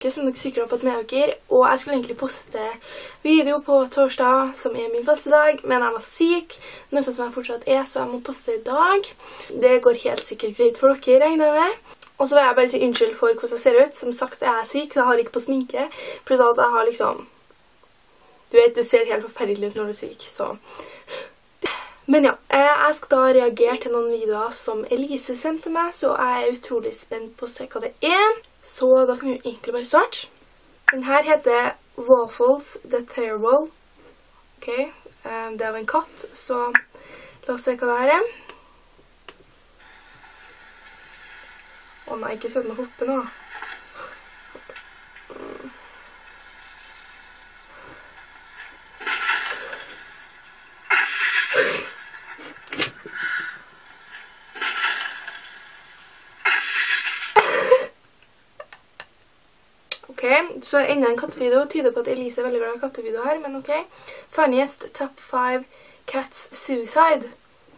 påske, som dere sikkert har fått med dere, og jeg skulle egentlig poste video på torsdag, som er min faste dag, men jeg var syk, noe som jeg fortsatt er, så jeg må poste i dag. Det går helt sikkert greit for dere, regner jeg med. Og så vil jeg bare si unnskyld for hvordan jeg ser ut. Som sagt, jeg er syk, så jeg har ikke på sminke, pluss at jeg har liksom, du vet, du ser helt forferdelig ut når du er syk, så... Men ja, jeg skal da reagere til noen videoer som Elise sendte meg, så jeg er utrolig spent på å se hva det er. Så da kan vi jo egentlig bare starte. Den her heter Waffles the Terrible. Ok, det er av en katt, så la oss se hva det her er. Å nei, ikke søt med hoppe nå. Ok, så enda en kattevideo tyder på at Elise er veldig glad i kattevideo her, men ok. Funniest top 5 cats suicide.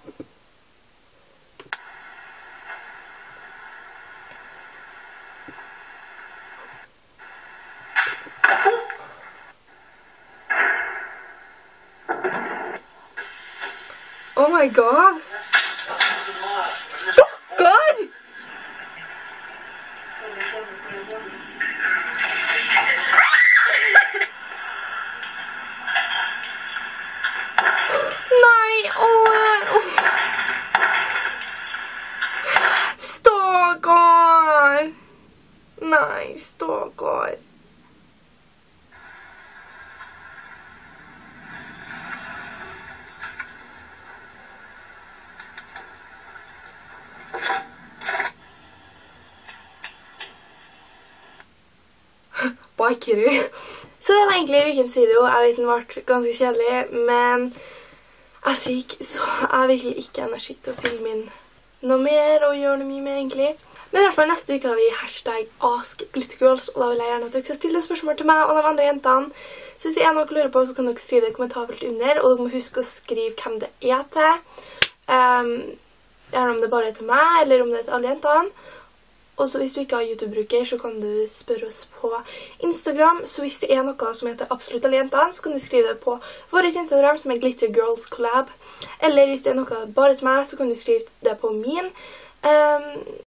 Oh my god! God! Nei, stakkar! Nei, stakkar. Bakery. Så det var egentlig ukens video. Jeg vet den ble ganske kjedelig, men jeg er syk, så jeg har virkelig ikke energi til å filme inn noe mer og gjøre noe mye mer egentlig. Men i hvert fall neste uke har vi hashtag AskGlitterGirls, og da vil jeg gjerne at dere skal stille spørsmål til meg og de andre jentene. Så hvis det er noe dere lurer på, så kan dere skrive det i kommentarfeltet under, og dere må huske å skrive hvem det er til. Gjerne om det bare er til meg, eller om det er til alle jentene. Og så hvis du ikke har YouTube-bruker, så kan du spørre oss på Instagram. Så hvis det er noe som heter Absolutt alle jentene, så kan du skrive det på vår Instagram, som er Glittergirls Collab. Eller hvis det er noe bare til meg, så kan du skrive det på min.